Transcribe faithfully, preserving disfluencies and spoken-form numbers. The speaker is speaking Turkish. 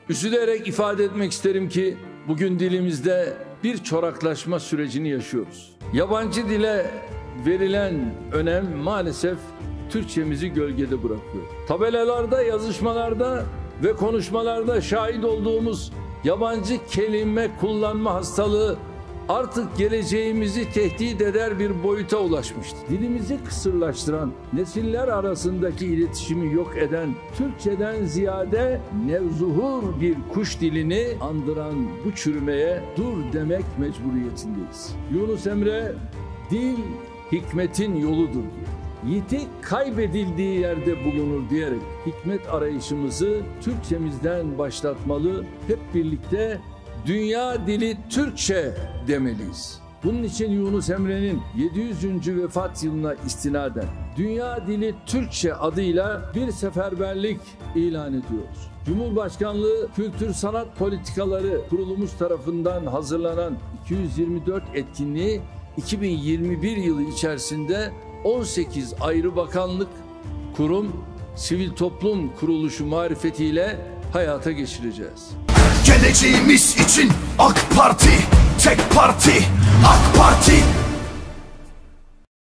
Üzülerek ifade etmek isterim ki bugün dilimizde bir çoraklaşma sürecini yaşıyoruz. Yabancı dile verilen önem maalesef Türkçemizi gölgede bırakıyor. Tabelalarda, yazışmalarda ve konuşmalarda şahit olduğumuz yabancı kelime kullanma hastalığı artık geleceğimizi tehdit eder bir boyuta ulaşmıştı. Dilimizi kısırlaştıran, nesiller arasındaki iletişimi yok eden, Türkçeden ziyade nevzuhur bir kuş dilini andıran bu çürümeye dur demek mecburiyetindeyiz. Yunus Emre, dil hikmetin yoludur diyor. Yiğiti kaybedildiği yerde bulunur diyerek hikmet arayışımızı Türkçemizden başlatmalı, hep birlikte dünya dili Türkçe demeliyiz. Bunun için Yunus Emre'nin yedi yüzüncü vefat yılına istinaden Dünya Dili Türkçe adıyla bir seferberlik ilan ediyoruz. Cumhurbaşkanlığı Kültür Sanat Politikaları Kurulumuz tarafından hazırlanan iki yüz yirmi dört etkinliği iki bin yirmi bir yılı içerisinde on sekiz ayrı bakanlık, kurum, sivil toplum kuruluşu marifetiyle hayata geçireceğiz. Geleceğimiz için AK Parti, tek parti, AK Parti.